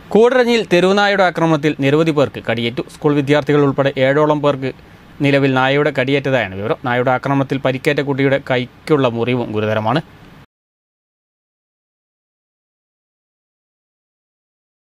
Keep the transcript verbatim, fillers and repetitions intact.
കൂടരഞ്ഞിയിൽ തെരുവുനായയുടെ ആക്രമണത്തിൽ നിരവധി പേർക്ക് കടിയേറ്റു. സ്കൂൾ വിദ്യാർത്ഥികൾ ഉൾപ്പെടെ ഏഴോളം പേർക്ക് നിലവിൽ നായയുടെ കടിയേറ്റതായാണ് വിവരം. നായയുടെ ആക്രമണത്തിൽ പരിക്കേറ്റ കുട്ടിയുടെ കൈക്കുള്ള മുറിവും ഗുരുതരമാണ്.